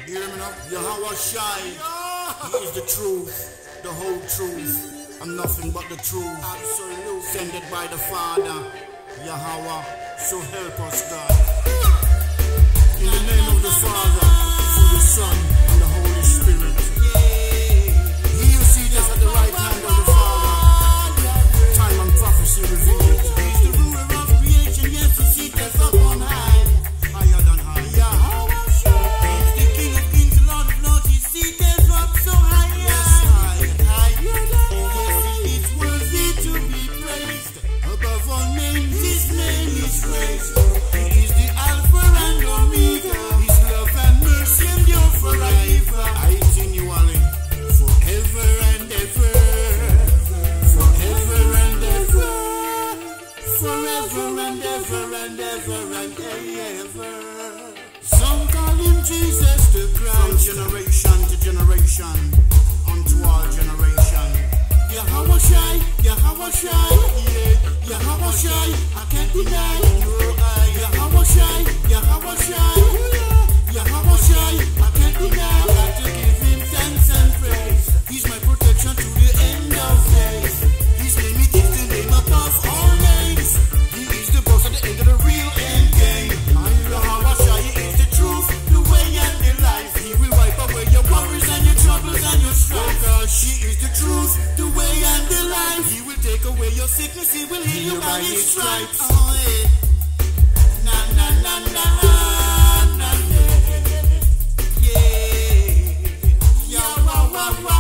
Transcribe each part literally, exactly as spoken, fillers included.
You hear me now? Yahweh Shai, He is the truth, the whole truth, and nothing but the truth. Absolute. Sent it by the Father, Yahweh, so help us God. In the name of the Father, through the Son, and the Holy Spirit. He who sees us at the right hand of the Father, time and prophecy revealed. He's the ruler of creation, yes, he sees us up on high, higher than high. Yahweh Shai, He's the King of kings, the Lord of lords, he sees us up so high, yes, high, higher than high. Yes, he is worthy to be praised. Above all names, his name is raised. He is the Alpha and Omega. His love and mercy endure forever. I continually, forever and ever, forever and ever, forever and ever and ever and ever. Some call him Jesus the Christ. From generation to generation, unto all generation. Yahweh Shai, Yahweh Shai, yeah, Yahweh Shai, I can't deny. No, I, Yahweh Shai, Yahweh Shai, Yahweh Shai, I can't deny. Got to give him thanks and praise. He's my protection to the end of days. His name is the name above all names. He is the boss at the end of the real end game. Yahweh Shai is the truth, the way and the life. He will wipe away your worries and your troubles and your strife. Because she is the truth, the way and the life. He will take away your sickness, he will heal you by his stripes. Oh, yeah. Na na na na na yeah. Yeah. Yahweh,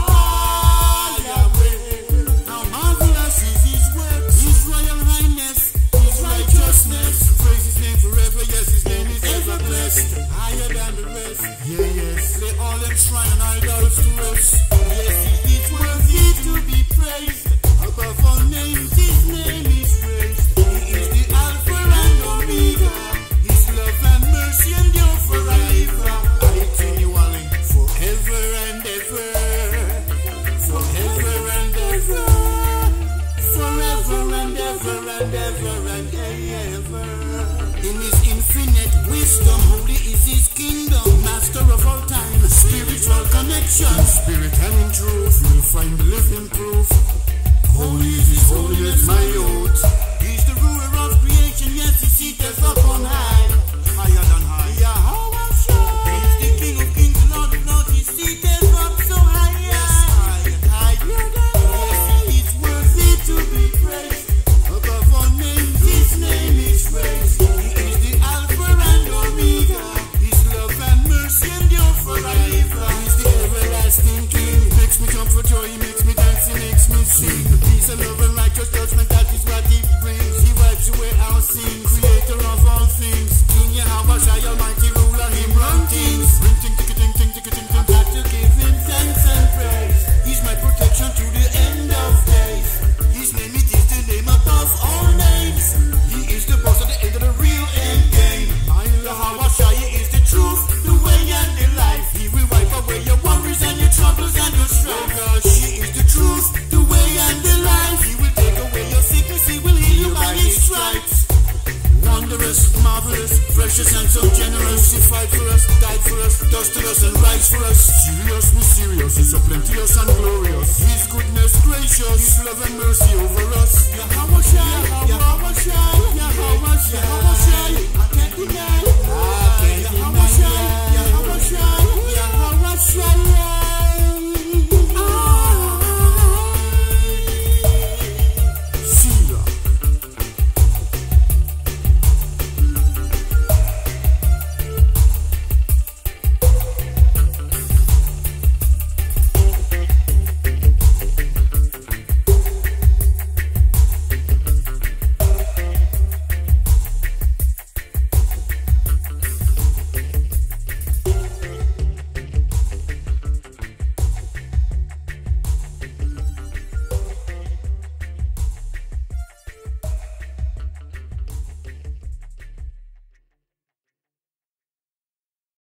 Yahweh. How marvelous is his works, his royal highness, his righteousness. Praise his name forever, yes, his name is ever blessed. Higher than the rest, yeah, yes. Lay all them shrine and idols to rest. Yes, he is worthy to be praised. Above all names, his name is raised. He is the Alpha and Omega. His love and mercy endure forever. Continually, forever and ever, forever and ever, forever and ever and ever and ever. In his infinite wisdom, holy is his kingdom, master of all time, spiritual connection, spirit and in truth, you'll find the living proof. Holy is his holiness, my oath. He's the ruler of creation, yes, he seateth up on high, higher than high. Yahweh Shai, he's the King of kings, the Lord of lords, he seateth up so high, yes, high, higher than high. Yes, he is worthy to be praised. Above all names, his name is raised. He is the Alpha and Omega. His love and mercy endure forever. He's the everlasting King. He makes me jump for joy, he makes me dance, he makes me sing. Peace and love and righteous judgment, that is what he brings. He wipes away our sins, creator of all things. King Yahweh Shai, almighty ruler, him run things. Ring ting ting ting ting ting ting ting. Got to give him thanks and praise. He's my protection to the end of days. His name it is the name above all names. He is the boss at the end of the real end game. Yahweh Shai is the truth, the way and the life. He will wipe away your worries and your troubles and your strife. Because she is the truth, the way and the life. He will take away your sickness, he will heal you by his stripes. Wondrous, marvelous, precious and so generous. He fight for us, died for us, dusted us and rise for us. Serious, mysterious, he's so plenteous and glorious. His goodness gracious, his love and mercy over us. Yahweh Shai, Yahweh Shai, Yahweh Shai, Yahweh Shai, I can't deny. I can't deny.